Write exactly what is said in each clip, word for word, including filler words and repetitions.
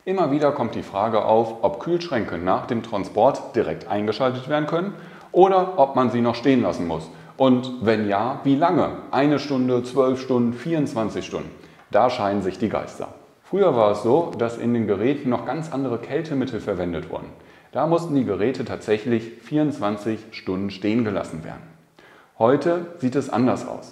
Immer wieder kommt die Frage auf, ob Kühlschränke nach dem Transport direkt eingeschaltet werden können oder ob man sie noch stehen lassen muss. Und wenn ja, wie lange? Eine Stunde, zwölf Stunden, vierundzwanzig Stunden? Da scheiden sich die Geister. Früher war es so, dass in den Geräten noch ganz andere Kältemittel verwendet wurden. Da mussten die Geräte tatsächlich vierundzwanzig Stunden stehen gelassen werden. Heute sieht es anders aus.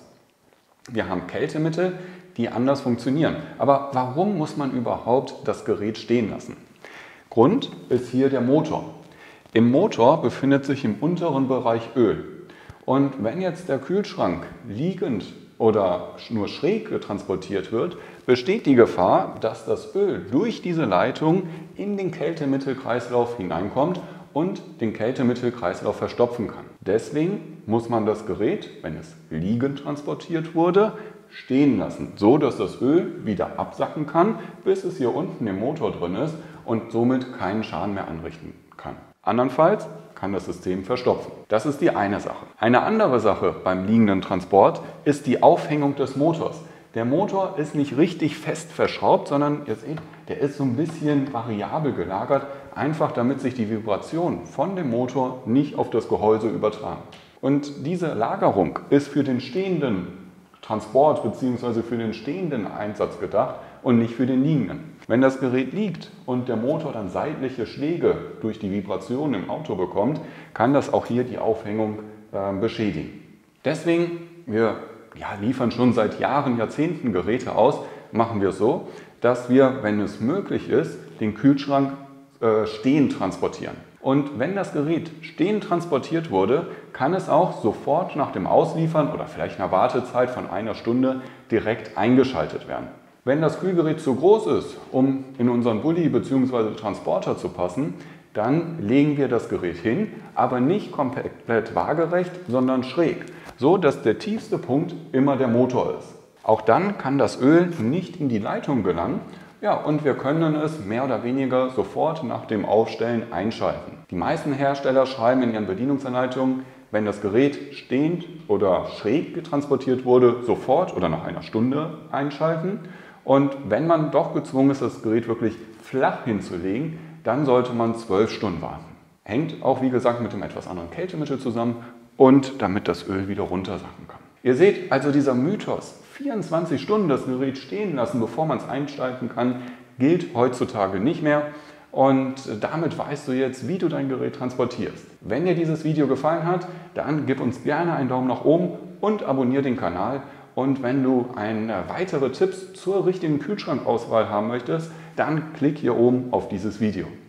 Wir haben Kältemittel, die anders funktionieren. Aber warum muss man überhaupt das Gerät stehen lassen? Grund ist hier der Motor. Im Motor befindet sich im unteren Bereich Öl. Und wenn jetzt der Kühlschrank liegend oder nur schräg transportiert wird, besteht die Gefahr, dass das Öl durch diese Leitung in den Kältemittelkreislauf hineinkommt und den Kältemittelkreislauf verstopfen kann. Deswegen muss man das Gerät, wenn es liegend transportiert wurde, stehen lassen, so dass das Öl wieder absacken kann, bis es hier unten im Motor drin ist und somit keinen Schaden mehr anrichten kann. Andernfalls kann das System verstopfen. Das ist die eine Sache. Eine andere Sache beim liegenden Transport ist die Aufhängung des Motors. Der Motor ist nicht richtig fest verschraubt, sondern ihr seht, der ist so ein bisschen variabel gelagert, einfach damit sich die Vibration von dem Motor nicht auf das Gehäuse übertragen. Und diese Lagerung ist für den stehenden Transport bzw. für den stehenden Einsatz gedacht und nicht für den liegenden. Wenn das Gerät liegt und der Motor dann seitliche Schläge durch die Vibration im Auto bekommt, kann das auch hier die Aufhängung äh, beschädigen. Deswegen, wir ja, liefern schon seit Jahren, Jahrzehnten Geräte aus, machen wir es so, dass wir, wenn es möglich ist, den Kühlschrank äh, stehend transportieren. Und wenn das Gerät stehend transportiert wurde, kann es auch sofort nach dem Ausliefern oder vielleicht einer Wartezeit von einer Stunde direkt eingeschaltet werden. Wenn das Kühlgerät zu groß ist, um in unseren Bulli bzw. Transporter zu passen, dann legen wir das Gerät hin, aber nicht komplett waagerecht, sondern schräg, so dass der tiefste Punkt immer der Motor ist. Auch dann kann das Öl nicht in die Leitung gelangen. Ja, und wir können es mehr oder weniger sofort nach dem Aufstellen einschalten. Die meisten Hersteller schreiben in ihren Bedienungsanleitungen, wenn das Gerät stehend oder schräg transportiert wurde, sofort oder nach einer Stunde einschalten. Und wenn man doch gezwungen ist, das Gerät wirklich flach hinzulegen, dann sollte man zwölf Stunden warten. Hängt auch, wie gesagt, mit dem etwas anderen Kältemittel zusammen und damit das Öl wieder runtersacken kann. Ihr seht also, dieser Mythos, vierundzwanzig Stunden das Gerät stehen lassen, bevor man es einschalten kann, gilt heutzutage nicht mehr. Und damit weißt du jetzt, wie du dein Gerät transportierst. Wenn dir dieses Video gefallen hat, dann gib uns gerne einen Daumen nach oben und abonniere den Kanal. Und wenn du ein, weitere Tipps zur richtigen Kühlschrankauswahl haben möchtest, dann klick hier oben auf dieses Video.